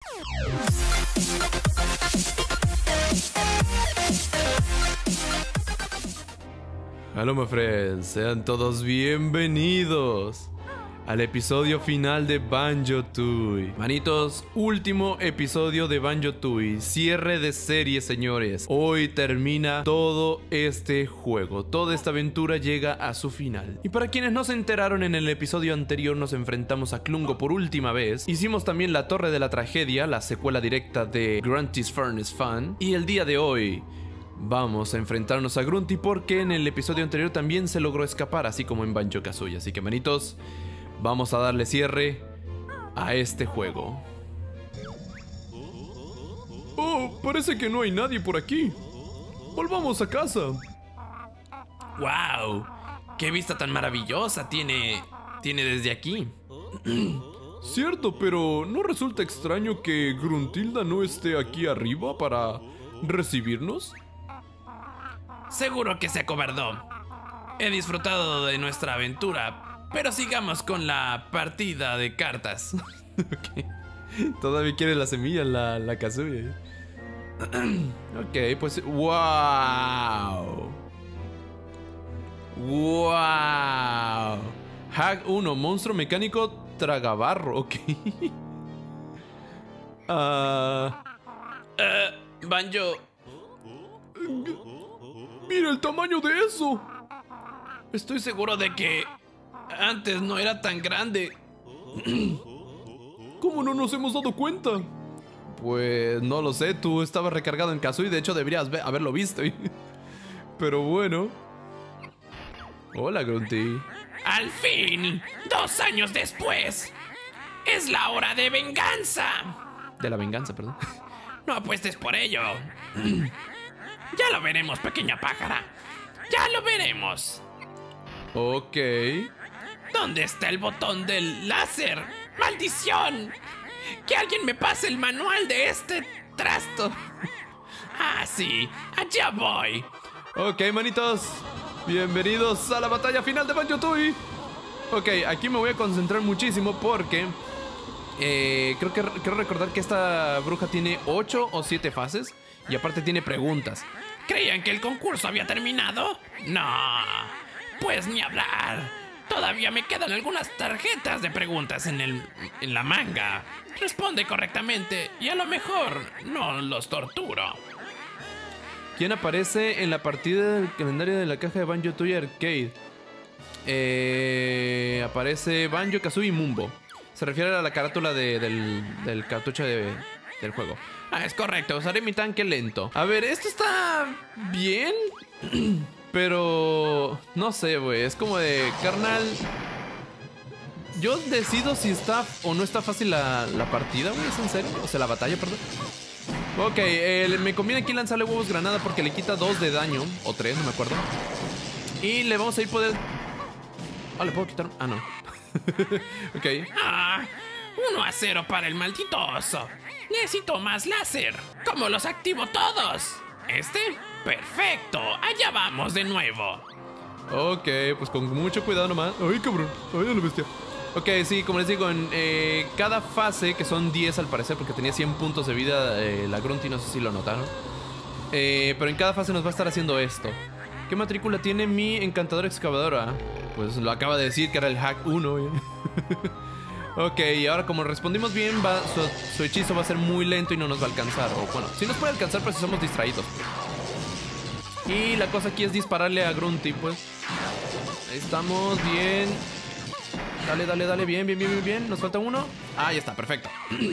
Hello my friends, sean todos bienvenidos al episodio final de Banjo-Tooie. Manitos, último episodio de Banjo-Tooie. Cierre de serie, señores. Hoy termina todo este juego. Toda esta aventura llega a su final. Y para quienes no se enteraron, en el episodio anterior nos enfrentamos a Klungo por última vez. Hicimos también la Torre de la Tragedia, la secuela directa de Grunty's Furnace Fun. Y el día de hoy vamos a enfrentarnos a Grunty porque en el episodio anterior también se logró escapar, así como en Banjo-Kazooie. Así que, manitos, vamos a darle cierre a este juego. Oh, parece que no hay nadie por aquí. Volvamos a casa. ¡Wow! ¡Qué vista tan maravillosa tiene desde aquí! Cierto, pero ¿no resulta extraño que Gruntilda no esté aquí arriba para recibirnos? Seguro que se acobardó. He disfrutado de nuestra aventura, pero sigamos con la partida de cartas. Okay. Todavía quiere la semilla la Kazooie. Ok, pues... ¡Wow! ¡Wow! Hack 1, monstruo mecánico tragabarro. Ok. Banjo... ¡Mira el tamaño de eso! Estoy seguro de que antes no era tan grande. ¿Cómo no nos hemos dado cuenta? Pues no lo sé, tú estabas recargado en Kazooie, de hecho deberías haberlo visto. Pero bueno. Hola, Grunty. ¡Al fin! 2 años después. ¡Es la hora de venganza! De la venganza, perdón. No apuestes por ello. Ya lo veremos, pequeña pájara. Ya lo veremos. Ok. ¿Dónde está el botón del láser? ¡Maldición! ¡Que alguien me pase el manual de este trasto! Ah, sí, allá voy. Ok, manitos, bienvenidos a la batalla final de Banjo-Tooie. Ok, aquí me voy a concentrar muchísimo porque quiero recordar que esta bruja tiene 8 o 7 fases. Y aparte tiene preguntas. ¿Creían que el concurso había terminado? No, pues ni hablar. Todavía me quedan algunas tarjetas de preguntas en la manga. Responde correctamente y a lo mejor no los torturo. ¿Quién aparece en la partida del calendario de la caja de Banjo-Tooie Arcade? Aparece Banjo-Kazooie y Mumbo. Se refiere a la carátula del cartucho del juego. Ah, es correcto, usaré mi tanque lento. A ver, esto está bien, pero no sé, güey. Es como de, carnal, yo decido si está o no está fácil la partida, güey. ¿Es en serio? O sea, la batalla, perdón. Ok, me conviene aquí lanzarle huevos granada porque le quita 2 de daño, o 3, no me acuerdo. Y le vamos a ir poder... Ah, ¿le puedo quitar? Ah, no. Ok. 1-0 para el maldito oso. Necesito más láser. ¿Cómo los activo todos? ¿Este? Perfecto. Allá vamos de nuevo. Ok, pues con mucho cuidado nomás. Ay, cabrón. Ay, a la bestia. Ok, sí, como les digo, en cada fase, que son 10 al parecer, porque tenía 100 puntos de vida la Grunty, no sé si lo notaron. Pero en cada fase nos va a estar haciendo esto. ¿Qué matrícula tiene mi encantadora excavadora? Pues lo acaba de decir que era el Hack 1. Ok, y ahora como respondimos bien, su hechizo va a ser muy lento y no nos va a alcanzar. O bueno, sí nos puede alcanzar, pero si somos distraídos. Y la cosa aquí es dispararle a Grunty, pues. Ahí estamos, bien. Dale, dale, dale, bien. Nos falta uno. Ah, ya está, perfecto.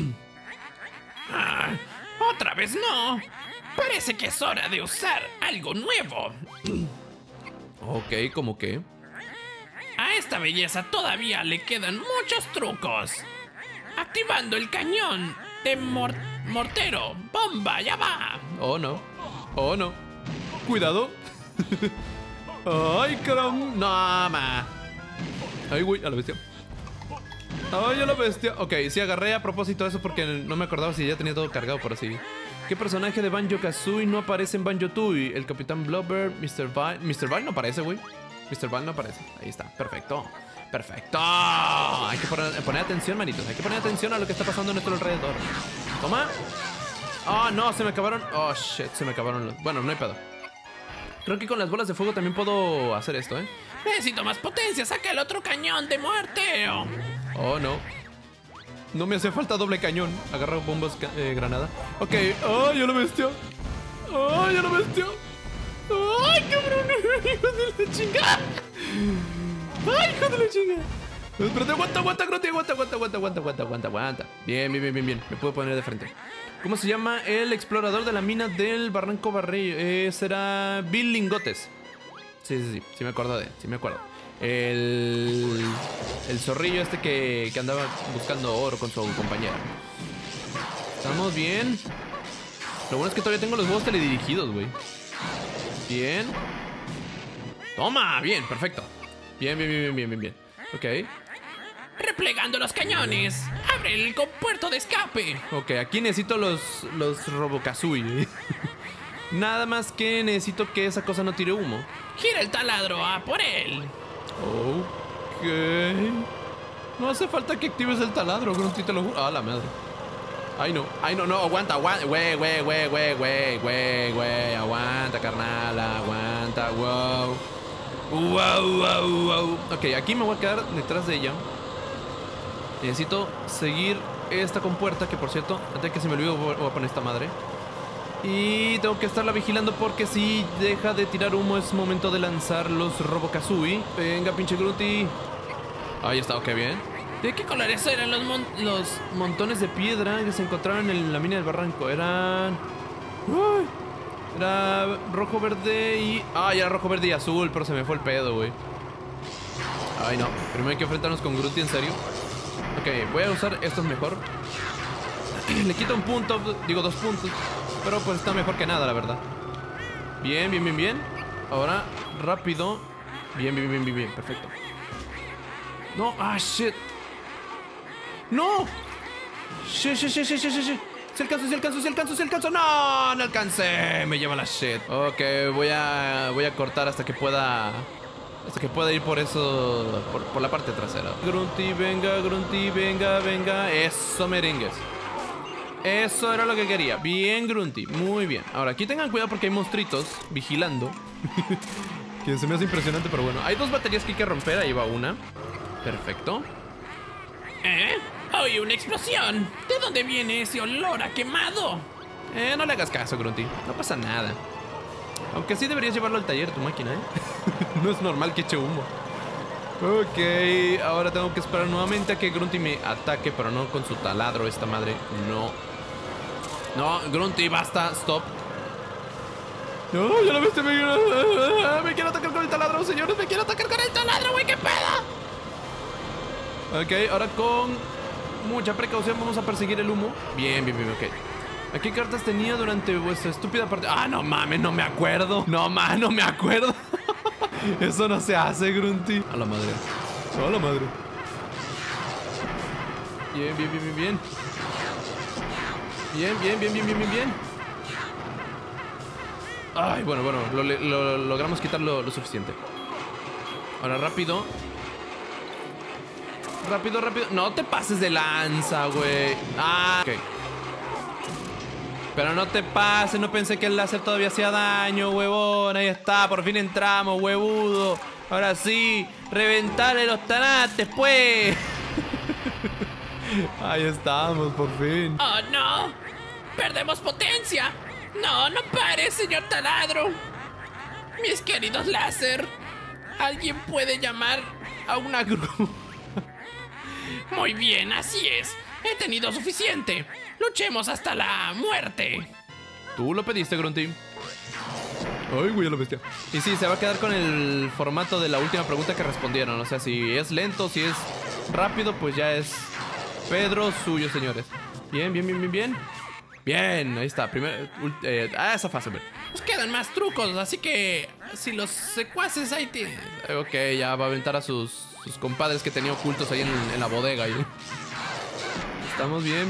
Otra vez no. Parece que es hora de usar algo nuevo. Ok, ¿cómo qué? A esta belleza todavía le quedan muchos trucos. Activando el cañón de mortero. ¡Bomba! ¡Ya va! Oh, no. Oh, no. Cuidado. Ay, caramba. No, ma. Ay, güey, a la bestia. Ay, a la bestia. Ok, sí, agarré a propósito de eso porque no me acordaba si ya tenía todo cargado por así. ¿Qué personaje de Banjo-Kazooie no aparece en Banjo-Tooie? El Capitán Blubber, Mr. Vine. Mr. Vine no aparece, güey. Mr. Vine no aparece. Ahí está, perfecto. Perfecto. Hay que poner atención, manitos. Hay que poner atención a lo que está pasando a nuestro alrededor. Toma. Oh, no, se me acabaron. Oh, shit, se me acabaron los... Bueno, no hay pedo. Creo que con las bolas de fuego también puedo hacer esto, ¿eh? Necesito más potencia. Saca el otro cañón de muerte. Oh, no. No me hace falta doble cañón. Agarra bombas granada. Ok. Oh, ya lo bestió. Oh, ya lo bestió. Ay, cabrón. Hijo de la chingada. Ay, hijo de la chingada. Espérate, aguanta, Grunty. Aguanta. Bien. Me puedo poner de frente. ¿Cómo se llama el explorador de la mina del Barranco Barrillo? Será Bill Lingotes. Sí, me acuerdo de él, sí me acuerdo. El zorrillo este que andaba buscando oro con su compañera. Estamos bien. Lo bueno es que todavía tengo los huevos teledirigidos, güey. Bien. Toma, bien, perfecto. Bien. Ok. Replegando los cañones. Abre el compuerto de escape. Ok, aquí necesito los Robokazooie. Nada más que necesito que esa cosa no tire humo. Gira el taladro a por él. Ok. No hace falta que actives el taladro, Grunty, te lo juro. Ah, la madre. Ay, no, aguanta. Güey. Aguanta, carnal, aguanta. Wow. Ok, aquí me voy a quedar detrás de ella. Necesito seguir esta compuerta, que por cierto, antes de que se me olvide voy a poner esta madre. Y tengo que estarla vigilando porque si deja de tirar humo es momento de lanzar los Robokazooie. Venga, pinche Grunty. Ahí está, ok, bien. ¿De qué colores eran los montones de piedra que se encontraron en la mina del barranco? Eran... Era rojo, verde y... era rojo, verde y azul, pero se me fue el pedo, güey. Ay, no. Primero hay que enfrentarnos con Grunty, en serio. Ok, voy a usar estos mejor. Le quito un punto, digo 2 puntos. Pero pues está mejor que nada, la verdad. Bien. Ahora, rápido. Bien, perfecto. No, shit. ¡No! Shit. Si alcanzo. No alcancé. Me lleva la shit. Ok, voy a cortar hasta que pueda ir por eso, por la parte trasera. Grunty, venga. Eso, merengues. Eso era lo que quería. Bien, Grunty, muy bien. Ahora, aquí tengan cuidado porque hay monstruitos vigilando. Que se me hace impresionante, pero bueno. Hay 2 baterías que hay que romper, ahí va una. Perfecto. ¡Oye, una explosión! ¿De dónde viene ese olor a quemado? No le hagas caso, Grunty. No pasa nada. Aunque sí deberías llevarlo al taller, tu máquina, ¿eh? No es normal que eche humo. Ok, ahora tengo que esperar nuevamente a que Grunty me ataque, pero no con su taladro, esta madre. No, Grunty, basta, stop. No, ya lo viste, me quiero atacar con el taladro, señores. Me quiero atacar con el taladro, güey, qué pedo. Ok, ahora con mucha precaución vamos a perseguir el humo. Bien, ok. ¿Qué cartas tenía durante vuestra estúpida partida? No mames, no me acuerdo. No me acuerdo. Eso no se hace, Grunty. A la madre. Bien. Ay, bueno, lo logramos quitar lo suficiente. Ahora, rápido. No te pases de lanza, güey. Ok. Pero no te pases, no pensé que el láser todavía hacía daño, huevón. Ahí está, por fin entramos, huevudo. Ahora sí, reventarle los tanates, pues. Ahí estamos, por fin. ¡Oh, no! ¡Perdemos potencia! ¡No pares, señor taladro! Mis queridos láser, ¿alguien puede llamar a una grúa? Muy bien, así es. He tenido suficiente. Luchemos hasta la muerte. Tú lo pediste, Grunty. Ay, güey, lo bestia. Y sí, se va a quedar con el formato de la última pregunta que respondieron. O sea, si es lento, si es rápido, pues ya es Pedro suyo, señores. Bien. Bien, ahí está. Primero, esa fase, hombre. Nos quedan más trucos, así que si los secuaces ahí tienen. Ok, ya va a aventar a sus compadres que tenía ocultos ahí en la bodega. ¿Eh? Estamos bien.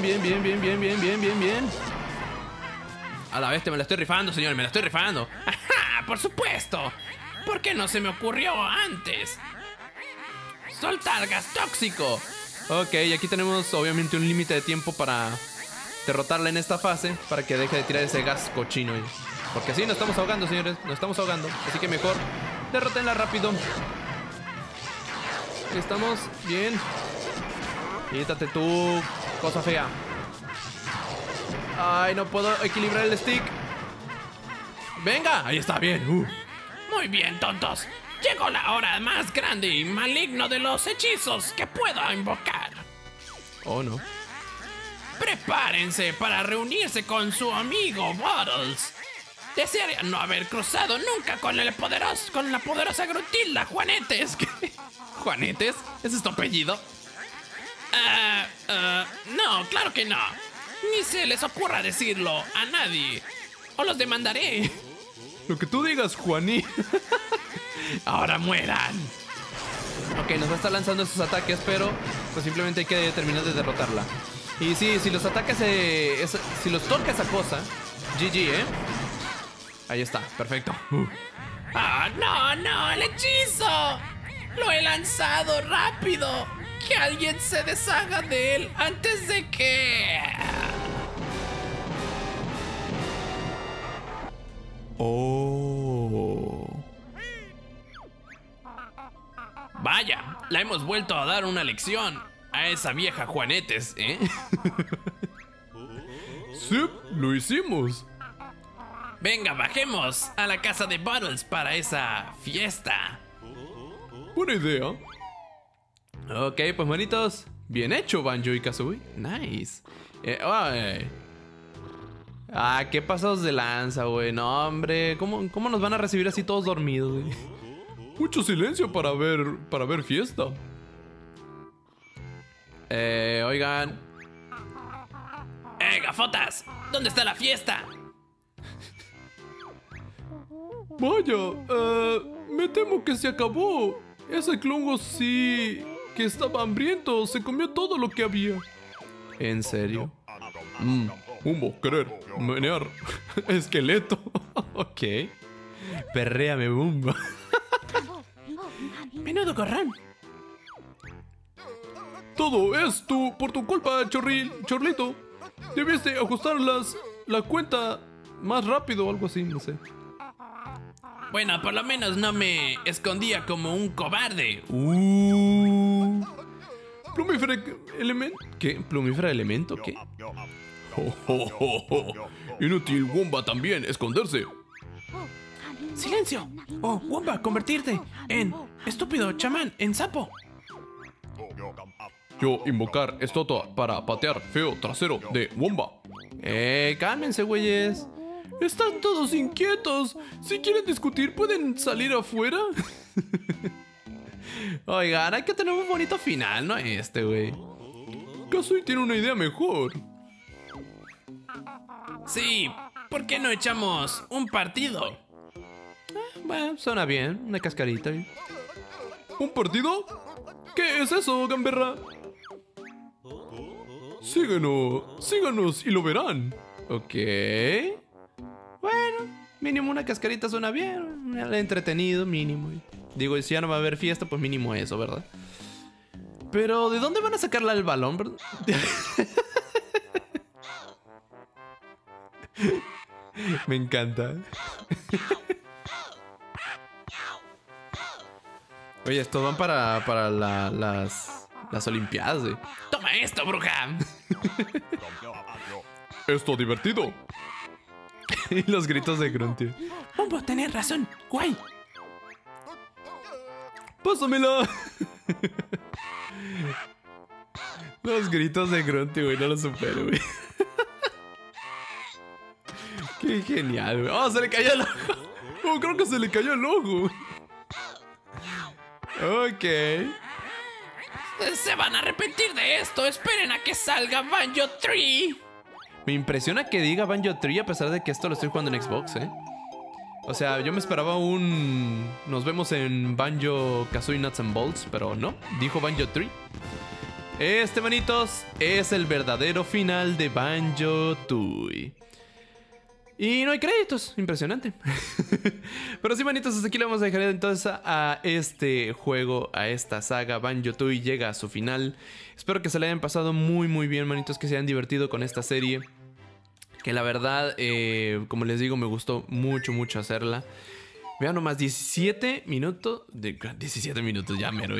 A la bestia, me la estoy rifando, señores, me la estoy rifando. ¡Ajá! ¡Por supuesto! ¿Por qué no se me ocurrió antes? Soltar gas tóxico. Ok, y aquí tenemos obviamente un límite de tiempo para derrotarla en esta fase, para que deje de tirar ese gas cochino. Porque así nos estamos ahogando, señores. Nos estamos ahogando. Así que mejor derrótenla rápido. Ahí estamos. Bien. Quítate tú, cosa fea. Ay, no puedo equilibrar el stick. Venga, ahí está, bien. Muy bien, tontos. Llegó la hora más grande y maligno de los hechizos que puedo invocar. Oh, no. Prepárense para reunirse con su amigo Bottles. Desearía no haber cruzado nunca con la poderosa Grutilda Juanetes. ¿Juanetes? ¿Ese es tu apellido? No, claro que no. Ni se les ocurra decirlo a nadie. O los demandaré. Lo que tú digas, Juaní. Ahora mueran. Ok, nos va a estar lanzando esos ataques, pero pues simplemente hay que terminar de derrotarla. Y sí, si los ataques, si los toca esa cosa, GG, ¿eh? Ahí está, perfecto. No, el hechizo. Lo he lanzado rápido. Que alguien se deshaga de él antes de que... Oh. Vaya, la hemos vuelto a dar una lección a esa vieja Juanetes, ¿eh? Sí, lo hicimos. Venga, bajemos a la casa de Bottles para esa fiesta. Buena idea. Ok, pues manitos, bien hecho, Banjo y Kazooie. Nice. Qué pasados de lanza, güey. No, hombre, ¿cómo nos van a recibir así todos dormidos, güey? Mucho silencio para ver fiesta. Oigan. Gafotas, ¿dónde está la fiesta? Vaya, me temo que se acabó. Ese clongo sí que estaba hambriento. Se comió todo lo que había. ¿En serio? Humbo, querer, menear, esqueleto. Ok. Perréame, Bumbo. Menudo gorrón. Todo es por tu culpa, Chorlito. Debiste ajustar la cuenta más rápido o algo así, no sé. Bueno, por lo menos no me escondía como un cobarde. Plumífera elemento. ¿Qué? ¿Plumífera elemento? ¿Qué? Inútil, Wumba también, esconderse. ¡Silencio! Oh, Wumba, convertirte en estúpido chamán, en sapo. Yo invocar estatua para patear feo trasero de Wumba. Cálmense, güeyes. Están todos inquietos. Si quieren discutir, ¿pueden salir afuera? Oigan, hay que tener un bonito final, ¿no? Güey. Kazooie tiene una idea mejor. Sí, ¿por qué no echamos un partido? Bueno, suena bien, una cascarita. ¿Un partido? ¿Qué es eso, gamberra? Síganos y lo verán. Ok. Bueno, mínimo una cascarita suena bien. Entretenido, mínimo. Digo, si ya no va a haber fiesta, pues mínimo eso, ¿verdad? Pero, ¿de dónde van a sacarla el balón, verdad? Me encanta. Oye, estos van para las Olimpiadas, güey. Toma esto, bruja. Esto divertido. Y los gritos de Grunty. Bumbo, tenés razón. Guay. Pásamela. Los gritos de Grunty, güey, no lo supero, güey. Qué genial, güey. Oh, se le cayó el ojo. Oh, creo que se le cayó el ojo. Ok. Se van a arrepentir de esto. Esperen a que salga Banjo 3. Me impresiona que diga Banjo 3 a pesar de que esto lo estoy jugando en Xbox, ¿eh? O sea, yo me esperaba nos vemos en Banjo Kazooie Nuts and Bolts, pero no, dijo Banjo 3. Manitos, es el verdadero final de Banjo Tooie. Y no hay créditos, impresionante. Pero sí, manitos, hasta aquí le vamos a dejar entonces a este juego, a esta saga. Banjo-Tooie llega a su final. Espero que se le hayan pasado muy muy bien, manitos, que se hayan divertido con esta serie. Que la verdad, como les digo, me gustó mucho mucho hacerla. Vean nomás, 17 minutos, 17 minutos ya mero,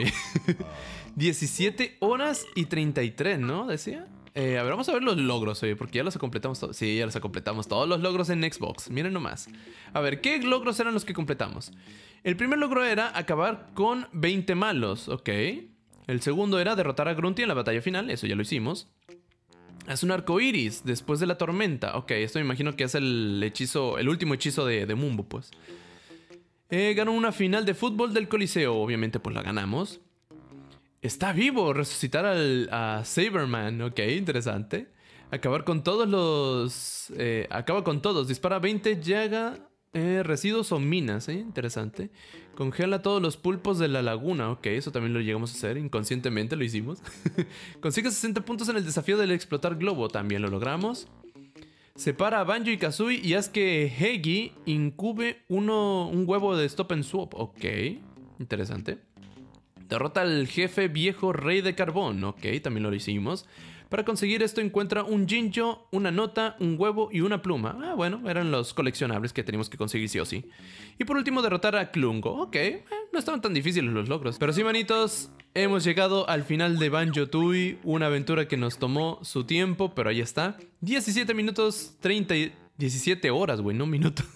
17 horas y 33, ¿no? Decía. A ver, vamos a ver los logros, oye, porque ya los completamos todos. Sí, ya los completamos todos los logros en Xbox. Miren nomás. A ver, ¿qué logros eran los que completamos? El primer logro era acabar con 20 malos, ok. El segundo era derrotar a Grunty en la batalla final, eso ya lo hicimos. Es un arco iris después de la tormenta. Ok, esto me imagino que es el hechizo, el último hechizo de Mumbo, pues. Ganó una final de fútbol del Coliseo, obviamente pues la ganamos. Está vivo, resucitar a Saberman, ok, interesante. Acabar con todos los... acaba con todos, dispara 20 llaga, residuos o minas, interesante. Congela todos los pulpos de la laguna, ok, eso también lo llegamos a hacer, inconscientemente lo hicimos. Consigue 60 puntos en el desafío del explotar globo, también lo logramos. Separa a Banjo y Kazooie y haz que Hegi incube un huevo de Stop and Swap, ok, interesante. Derrota al jefe viejo rey de carbón. Ok, también lo hicimos. Para conseguir esto encuentra un Jinjo, una nota, un huevo y una pluma. Ah, bueno, eran los coleccionables que teníamos que conseguir sí o sí. Y por último derrotar a Klungo. Ok, no estaban tan difíciles los logros. Pero sí, manitos, hemos llegado al final de Banjo-Tooie. Una aventura que nos tomó su tiempo, pero ahí está. 17 minutos 30... 17 horas, güey, no minutos.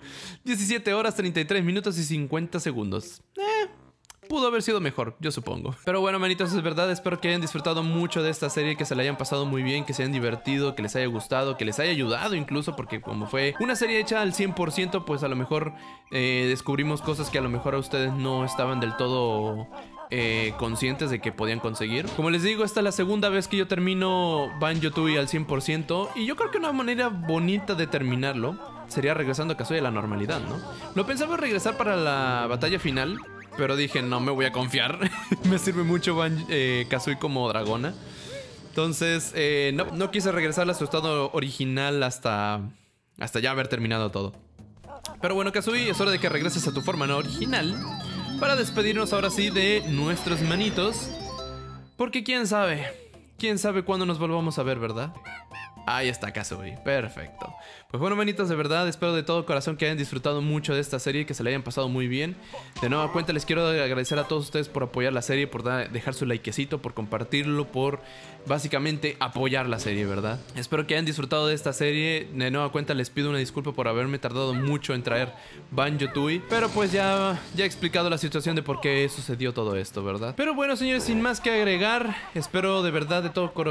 17 horas, 33 minutos y 50 segundos. Pudo haber sido mejor, yo supongo. Pero bueno, manitos, es verdad, espero que hayan disfrutado mucho de esta serie, que se la hayan pasado muy bien, que se hayan divertido, que les haya gustado, que les haya ayudado incluso, porque como fue una serie hecha al 100%, pues a lo mejor descubrimos cosas que a lo mejor a ustedes no estaban del todo conscientes de que podían conseguir. Como les digo, esta es la segunda vez que yo termino Banjo-Tooie al 100%, y yo creo que una manera bonita de terminarlo sería regresando a Kazooie a la normalidad, ¿no? Lo pensaba regresar para la batalla final, pero dije, no me voy a confiar. Me sirve mucho Kazooie como dragona. Entonces, no quise regresar a su estado original hasta ya haber terminado todo. Pero bueno, Kazooie, es hora de que regreses a tu forma no original para despedirnos ahora sí de nuestros manitos. Porque quién sabe cuándo nos volvamos a ver, ¿verdad? Ahí está Kazooie, perfecto. Pues bueno, manitos, de verdad espero de todo corazón que hayan disfrutado mucho de esta serie, que se la hayan pasado muy bien. De nueva cuenta les quiero agradecer a todos ustedes por apoyar la serie, por dejar su likecito, por compartirlo, por básicamente apoyar la serie, ¿verdad? Espero que hayan disfrutado de esta serie. De nueva cuenta les pido una disculpa por haberme tardado mucho en traer Banjo-Tooie, pero pues ya he explicado la situación de por qué sucedió todo esto, ¿verdad? Pero bueno, señores, sin más que agregar, espero de verdad de todo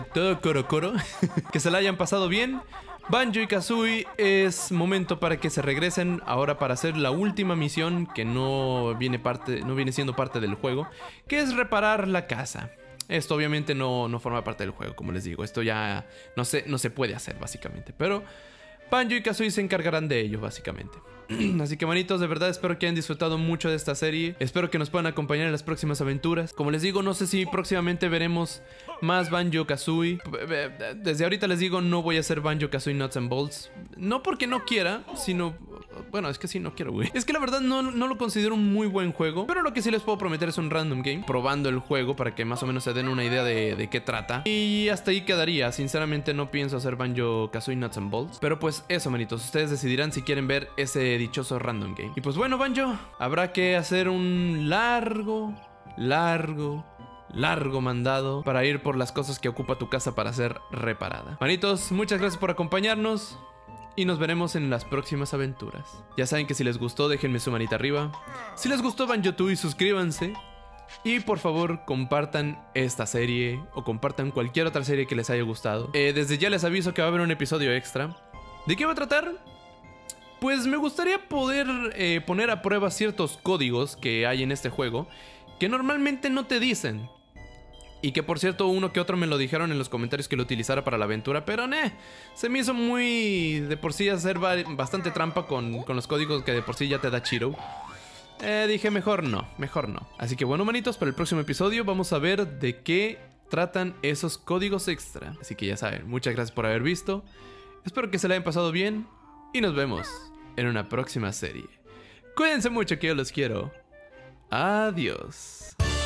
coro que se la hayan pasado bien. Banjo y Kazooie, es momento para que se regresen ahora para hacer la última misión que no viene siendo parte del juego, que es reparar la casa. Esto obviamente no forma parte del juego, como les digo. Esto ya no se puede hacer básicamente, pero Banjo y Kazooie se encargarán de ello básicamente. Así que, manitos, de verdad espero que hayan disfrutado mucho de esta serie. Espero que nos puedan acompañar en las próximas aventuras. Como les digo, no sé si próximamente veremos más Banjo-Kazooie. Desde ahorita les digo, no voy a hacer Banjo-Kazooie Nuts and Bolts. No porque no quiera, sino... Bueno, es que sí, no quiero, güey. Es que la verdad no lo considero un muy buen juego, pero lo que sí les puedo prometer es un random game, probando el juego para que más o menos se den una idea de qué trata. Y hasta ahí quedaría. Sinceramente no pienso hacer Banjo-Kazooie Nuts and Bolts. Pero pues eso, manitos, ustedes decidirán si quieren ver ese dichoso random game. Y pues bueno, Banjo, habrá que hacer un largo mandado para ir por las cosas que ocupa tu casa para ser reparada. Manitos, muchas gracias por acompañarnos y nos veremos en las próximas aventuras. Ya saben que si les gustó, déjenme su manita arriba. Si les gustó Banjo-Tooie, suscríbanse. Y por favor, compartan esta serie o compartan cualquier otra serie que les haya gustado. Desde ya les aviso que va a haber un episodio extra. ¿De qué va a tratar? Pues me gustaría poder poner a prueba ciertos códigos que hay en este juego que normalmente no te dicen. Y que por cierto uno que otro me lo dijeron en los comentarios que lo utilizara para la aventura, pero se me hizo muy de por sí hacer bastante trampa con los códigos que de por sí ya te da Chiro. Dije mejor no. Así que bueno, manitos, para el próximo episodio vamos a ver de qué tratan esos códigos extra. Así que ya saben, muchas gracias por haber visto. Espero que se la hayan pasado bien y nos vemos en una próxima serie. Cuídense mucho, que yo los quiero. Adiós.